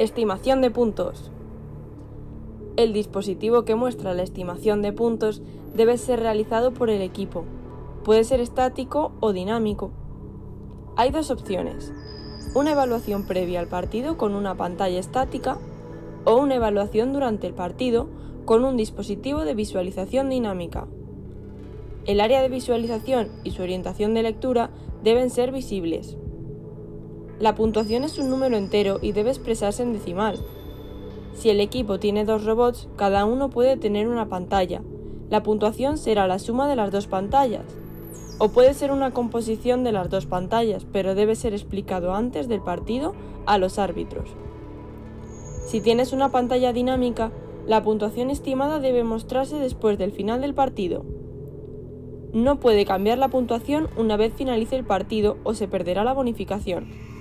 Estimación de puntos. El dispositivo que muestra la estimación de puntos debe ser realizado por el equipo. Puede ser estático o dinámico. Hay dos opciones: una evaluación previa al partido con una pantalla estática o una evaluación durante el partido con un dispositivo de visualización dinámica. El área de visualización y su orientación de lectura deben ser visibles. La puntuación es un número entero y debe expresarse en decimal. Si el equipo tiene 2 robots, cada uno puede tener una pantalla. La puntuación será la suma de las 2 pantallas. O puede ser una composición de las 2 pantallas, pero debe ser explicado antes del partido a los árbitros. Si tienes una pantalla dinámica, la puntuación estimada debe mostrarse después del final del partido. No puede cambiar la puntuación una vez finalice el partido o se perderá la bonificación.